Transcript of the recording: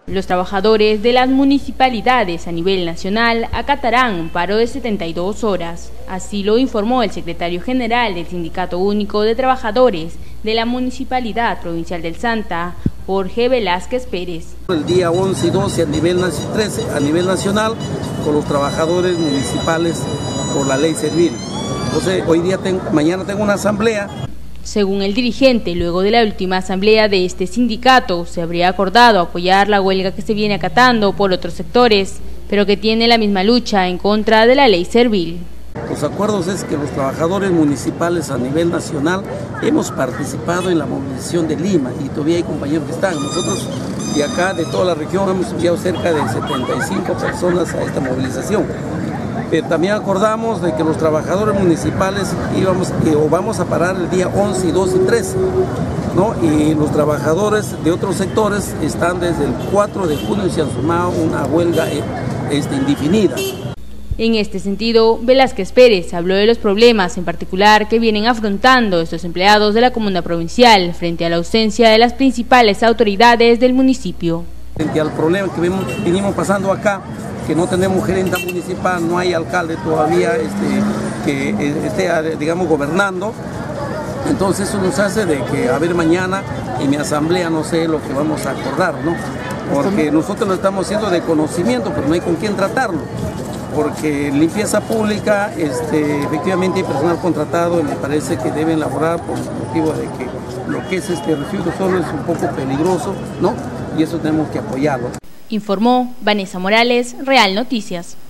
Los trabajadores de las municipalidades a nivel nacional acatarán un paro de 72 horas. Así lo informó el secretario general del Sindicato Único de Trabajadores de la Municipalidad Provincial del Santa, Jorge Velázquez Pérez. El día 11 y 12 a nivel nacional con los trabajadores municipales por la ley servil. Entonces mañana tengo una asamblea. Según el dirigente, luego de la última asamblea de este sindicato, se habría acordado apoyar la huelga que se viene acatando por otros sectores, pero que tiene la misma lucha en contra de la ley servil. Los acuerdos es que los trabajadores municipales a nivel nacional hemos participado en la movilización de Lima y todavía hay compañeros que están. Nosotros de acá, de toda la región, hemos enviado cerca de 75 personas a esta movilización. También acordamos de que los trabajadores municipales vamos a parar el día 11 y 12 y 13, ¿no? Y los trabajadores de otros sectores están desde el 4 de junio y se han sumado una huelga indefinida. En este sentido, Velázquez Pérez habló de los problemas en particular que vienen afrontando estos empleados de la comuna provincial frente a la ausencia de las principales autoridades del municipio. Frente al problema que venimos pasando acá, que no tenemos gerente municipal, no hay alcalde todavía que esté, digamos, gobernando. Entonces eso nos hace de que, a ver, mañana en mi asamblea no sé lo que vamos a acordar, ¿no? Porque nosotros lo estamos haciendo de conocimiento, pero no hay con quién tratarlo. Porque limpieza pública, efectivamente hay personal contratado y me parece que deben laborar por el motivo de que lo que es residuo solo es un poco peligroso, ¿no? Y eso tenemos que apoyarlo. Informó Vanessa Morales, Real Noticias.